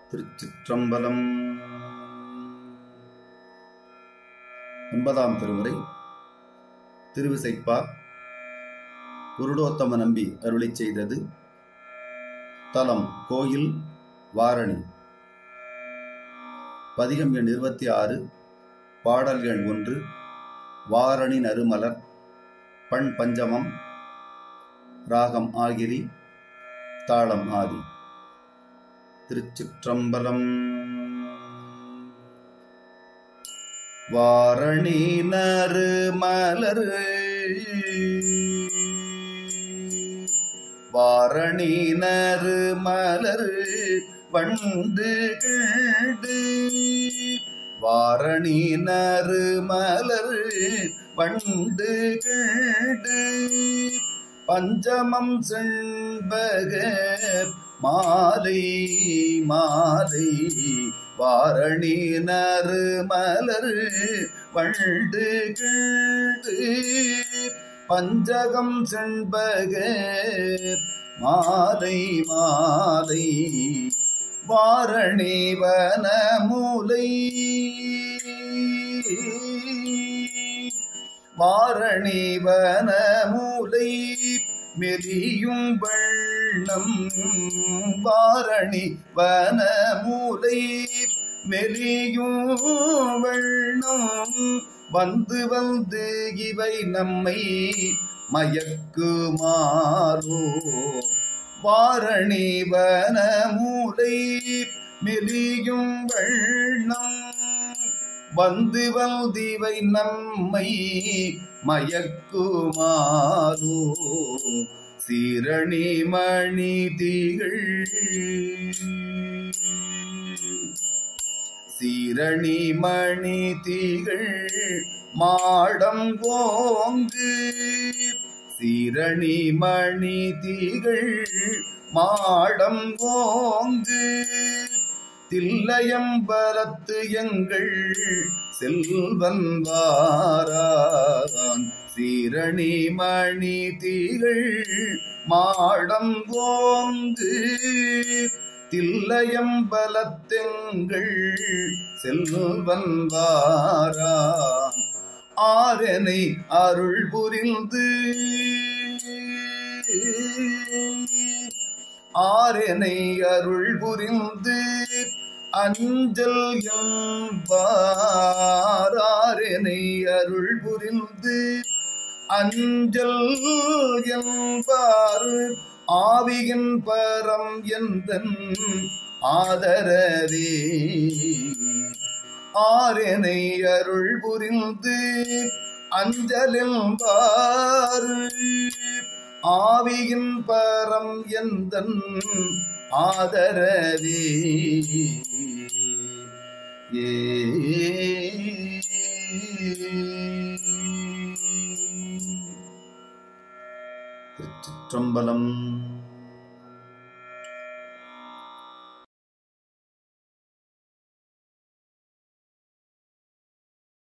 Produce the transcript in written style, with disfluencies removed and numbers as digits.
திருச்சிற்றம்பலம். 9ஆம் திருமுறை திருவிசைப்பா. குருடோத்தம நம்பி அருளிச் செய்தது. தலம் கோயில் வாரணி. பதிகம் எண் 26, பாடல் எண் 1. வாரணி நறுமலர். பண் பஞ்சமம். ராகம் ஆகிரி. தாளம் ஆதி. திருச்சிற்றம்பலம். வாரணி நறுமலர் வாரணி நறுமலர் வண்டு கிழ்து வாரணி நறுமலர் வண்டு கிழ்து பஞ்சமம் செண்பக மாலை மாலை வாரணி நறுமலர் வண்டு கிழ்து பஞ்சகம் செண்பக மாலை மாலை வாரணி வனமூலை வாரணி வனமூலை மெலியும் வண்ணம் வாரணி வனமூலை மெலியும் வண்ணம் வந்து வந்து இவை நம்மை மயக்குமாறோ வாரணி வனமூலை மெலியும் வண்ணம் வந்து வந்திவை நம்மை மயக்குமாறோ சீரணி மணி திகழ் சீரணி மணி திகழ் மாடம் ஓங்கு சீரணி மணி திகழ் மாடம் ஓங்கு தில்லையம்பலத்து எங்கள் செல்வன் வாரான் சீரணி மணி திகழ் மாடம் ஓங்கு தில்லையம்பலத்தெங்கள் செல்வன் வாரான் ஆரனை அருள் புரிந்து ஆரனை அருள் புரிந்து அஞ்சல் என்பார் ஆரனை அருள் புரிந்து அஞ்சல் என்பார் ஆவியின் பரம் எந்தன் ஆதரவே ஆரனை அருள் புரிந்து அஞ்சல் என்பார் ஆவியின் பரம் எந்தன் ஆதரவே திருச்சிற்றம்பலம்.